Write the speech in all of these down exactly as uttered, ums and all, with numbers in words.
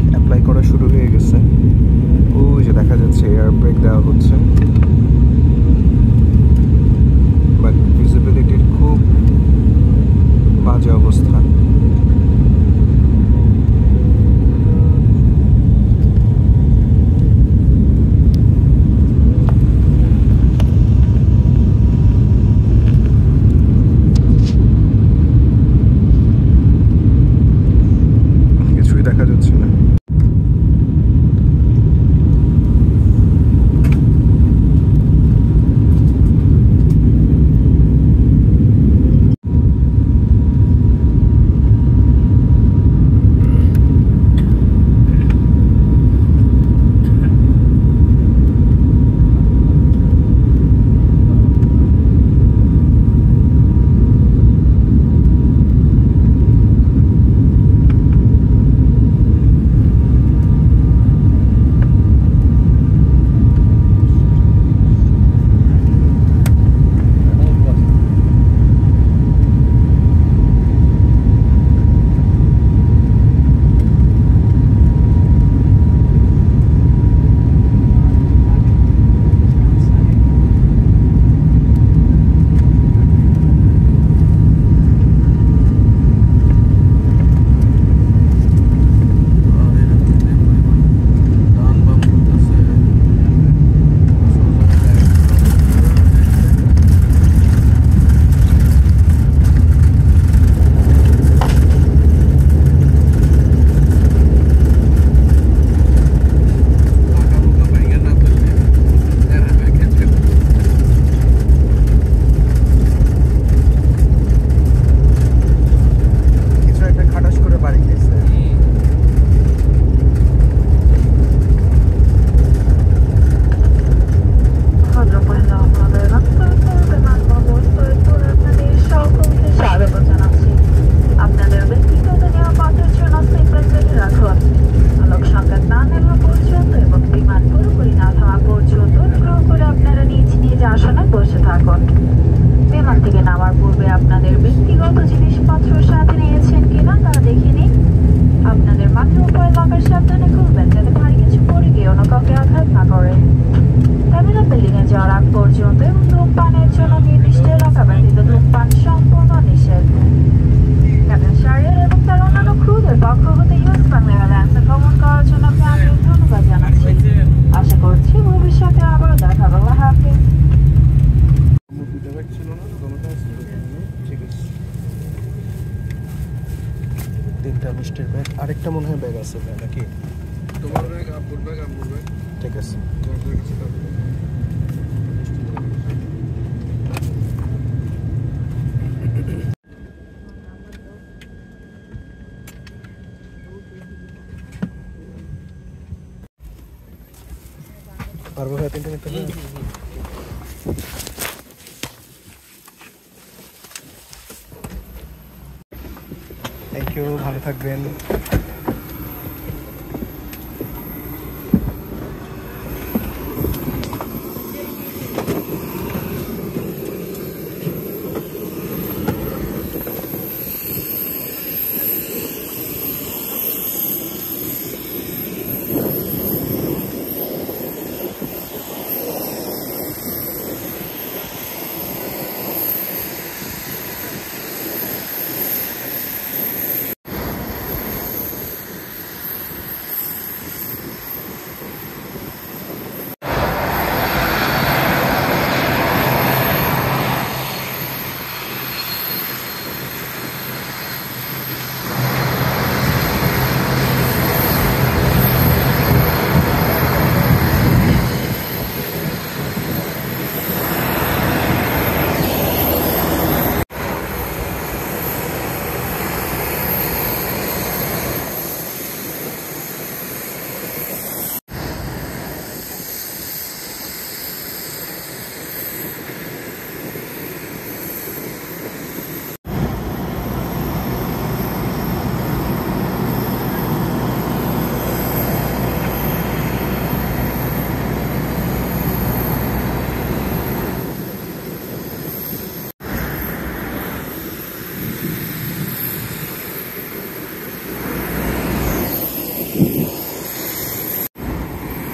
Apply করা শুরু হয়ে গেছে। ওই যে দেখা যাচ্ছে এয়ার ব্রেক দেওয়া হচ্ছে, বাট ভিজিবিলিটির খুব বাজে অবস্থা। কিছুই দেখা যাচ্ছে না। তিনটা মিষ্টির ব্যাগ, আরেকটা মনে হয় ব্যাগ আছে নাকি? তোমার ব্যাগ, আব্বুর ব্যাগ, আম্মুর ব্যাগ। ঠিক আছে। পারবো ভাই তিনটা নিতে হবে? থ্যাংক ইউ, ভালো থাকবেন।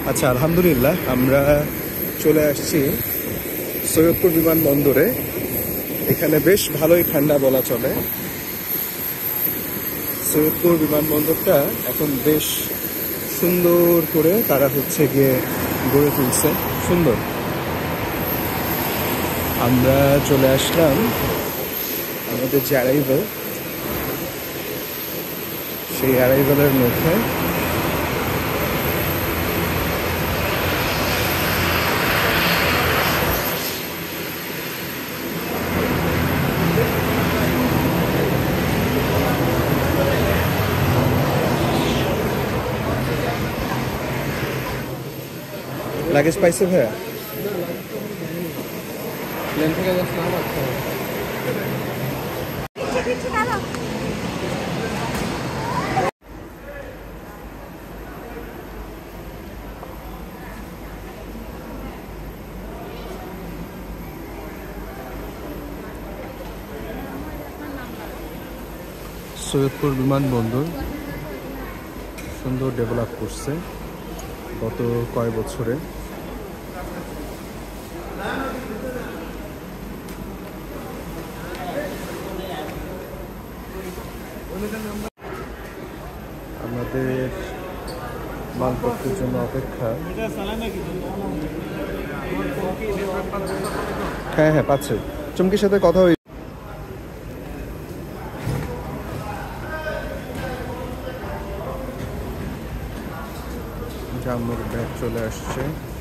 আচ্ছা, আলহামদুলিল্লাহ আমরা চলে আসছি সৈয়দপুর বিমানবন্দরে। এখানে বেশ ভালোই ঠান্ডা বলা চলে। সৈয়দপুর বিমানবন্দরটা এখন বেশ সুন্দর করে তারা হচ্ছে গিয়ে গড়ে তুলছে, সুন্দর। আমরা চলে আসলাম আমাদের যে অ্যারাইভেল, সেই অ্যারাইভেলের মধ্যে। লাগেজ পাইছে ভাইয়া? প্লেন থেকে যাচ্ছিলাম। সৈয়দপুর বিমানবন্দর সুন্দর ডেভেলপ করছে গত কয়েক বছরে। আমাদের মালপত্রের জন্য অপেক্ষা। হ্যাঁ হ্যাঁ পাচ্ছে। চুমকির সাথে কথা হই। জাম্মুর ব্যাগ চলে আসছে।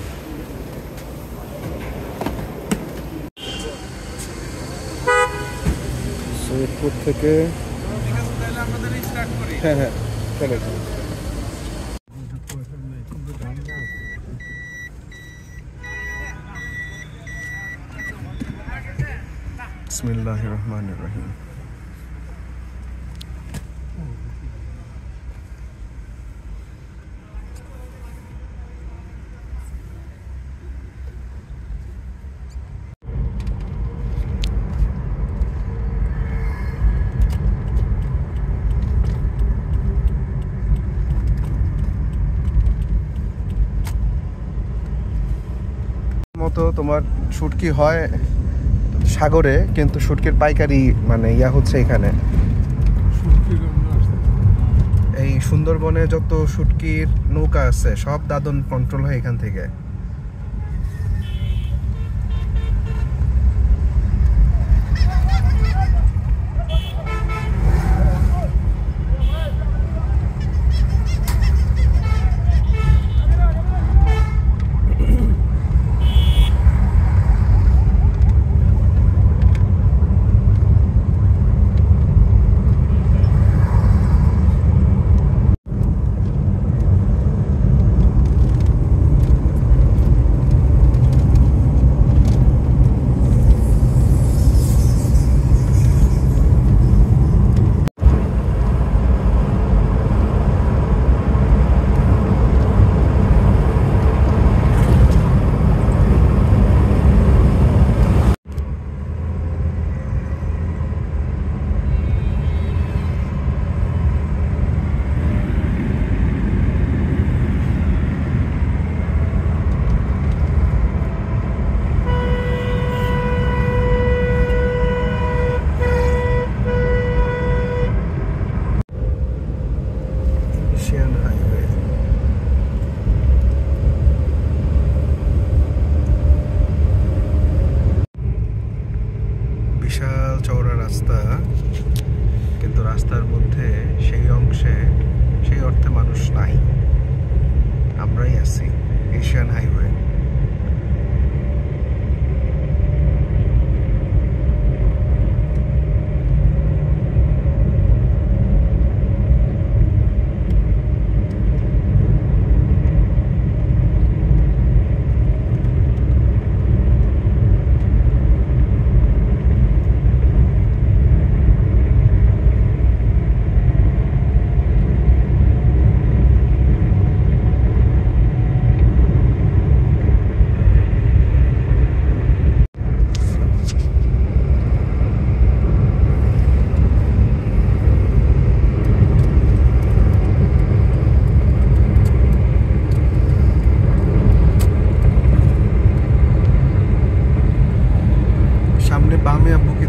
সৈয়দপুর থেকে হ্যাঁ হ্যাঁ চলে বিসমিল্লাহির রহমানির রহিম। মতো তোমার শুটকি হয় সাগরে, কিন্তু শুটকির পাইকারি মানে ইয়া হচ্ছে এখানে। এই সুন্দরবনে যত শুটকির নৌকা আছে সব দাদন কন্ট্রোল হয় এখান থেকে।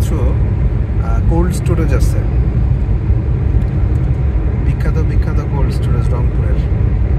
কিছু কোল্ড স্টোরেজ আছে, বিখ্যাত বিখ্যাত কোল্ড স্টোরেজ রংপুরের।